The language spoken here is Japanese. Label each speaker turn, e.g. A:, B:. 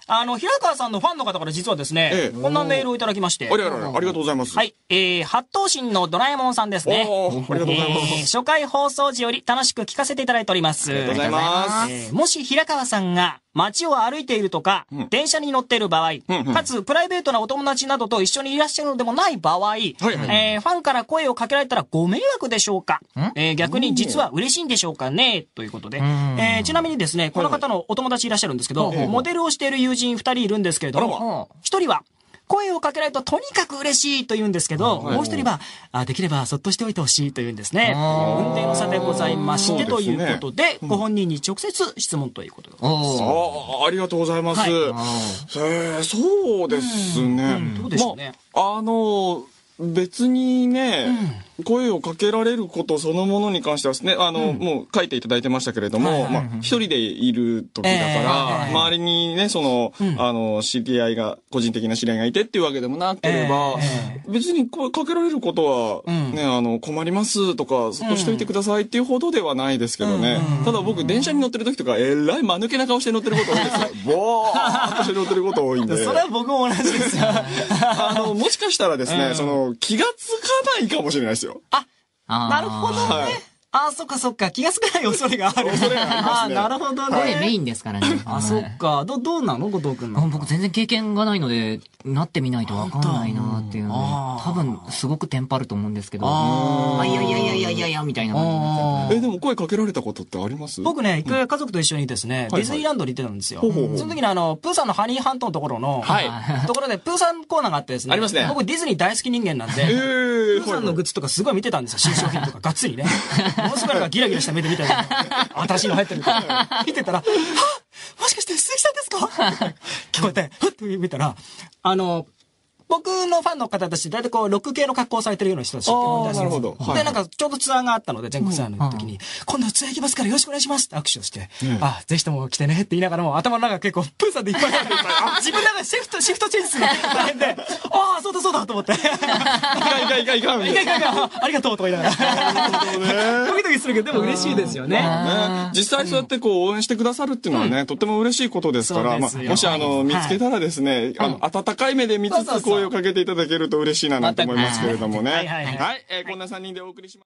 A: 平川さんのファンの方から実はですね、こんなメールをいただきまして。
B: ありがとうございます。
A: はい。八頭身のドラえもんさんですね。
B: ありがとうございます。
A: 初回放送時より楽しく聞かせていただいております。
B: ありがとうございます。
A: もし平川さんが街を歩いているとか、電車に乗っている場合、かつプライベートなお友達などと一緒にいらっしゃるのでもない場合、ファンから声をかけられたらご迷惑でしょうか？逆に実は嬉しいんでしょうかね？ということで、ちなみにですね、この方のお友達いらっしゃるんですけど、モデルをしている友人2人いるんですけれども、1人は、声をかけられるととにかく嬉しいと言うんですけど、もう一人は、できればそっとしておいてほしいと言うんですね。運命の差でございまして、ということで、ご本人に直接質問ということでございます。
B: ありがとうございます。そうですね。
A: どうでしょうね。
B: 別にね、声をかけられることそのものに関してはですね、もう書いていただいてましたけれども、一人でいる時だから、周りにね、知り合いが、個人的な知り合いがいてっていうわけでもなければ、別に声かけられることは、ね、困りますとか、そっとしといてくださいっていうほどではないですけどね。ただ僕、電車に乗ってる時とか、えらい間抜けな顔して乗ってること多いですよ。ボーっとして乗ってること多いんで。
A: それは僕も同じですよ。
B: もしかしたらですね、気がつかないかもしれないですよ。
A: なるほどね。そっかそっか。気がつかない恐れがある。
B: 恐れがありますね。
A: なるほどね。
C: 声メインですからね。
A: そっか。どうなの後藤くんの。
C: 僕全然経験がないので、なってみないとわかんないなっていうので、多分すごくテンパると思うんですけど、いや、みたいな感じ
B: でも声かけられたことってあります？
A: 僕ね、一回家族と一緒にですね、ディズニーランドに行ってたんですよ。その時にプーさんのハニーハントのところの、ところでプーさんコーナーがあってですね。
B: ありますね。
A: 僕ディズニー大好き人間なんで、プーさんのグッズとかすごい見てたんですよ。新商品とかがっつりね。ものすごいギラギラした目で見たり、新しいの入ってるから。見てたら、もしかして鈴木さんですか聞こえて、ふっと見たら、僕のファンの方たち、大体ロック系の格好をされてるような人たち。
B: なるほど。
A: で、なんか、ちょうどツアーがあったので、全国ツアーの時に、今度ツアー行きますからよろしくお願いしますって握手をして、ぜひとも来てねって言いながらも、頭の中結構、プーさんでいっぱいあって、自分の中でシフトチェンジするの大変で、そうだと思って。いかん。ありがとうとか言いながら。ドキドキするけど、でも嬉しいですよね。
B: 実際そうやって応援してくださるっていうのはね、とっても嬉しいことですから、もし見つけたらですね、温かい目で見つつ声をかけていただけると嬉しいなと思いますけれどもね。はい、こんな3人でお送りします。